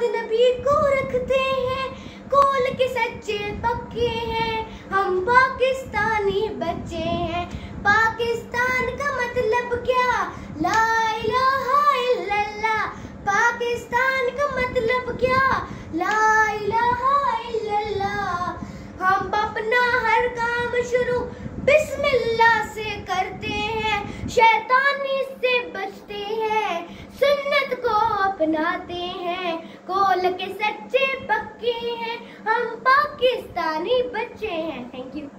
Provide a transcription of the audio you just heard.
याद नबी को रखते हैं, कौल के सच्चे पक्के हैं, हम पाकिस्तानी बच्चे हैं। पाकिस्तान का मतलब क्या? ला इलाहा इल्लल्लाह। पाकिस्तान का मतलब क्या? ला इलाहा इल्लल्लाह। हम अपना हर काम शुरू बिस्मिल्लाह से करते हैं, शैतानी से बचते हैं, सुन्नत को अपनाते हैं, कौल के सच्चे पक्के हैं, हम पाकिस्तानी बच्चे हैं। Thank you.